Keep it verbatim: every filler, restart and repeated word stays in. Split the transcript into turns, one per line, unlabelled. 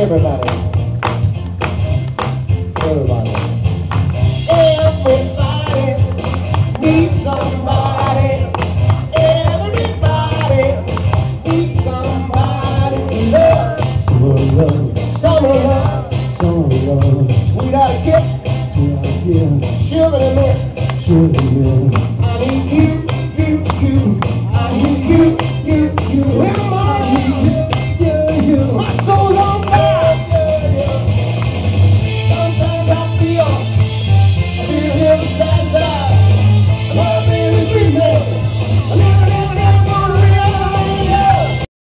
Everybody. Everybody. Everybody needs somebody. Everybody needs somebody to love. Some love. Some love. Some love. Sweet out a kiss. Sweet out a kiss. Sugar and milk. Sugar and milk.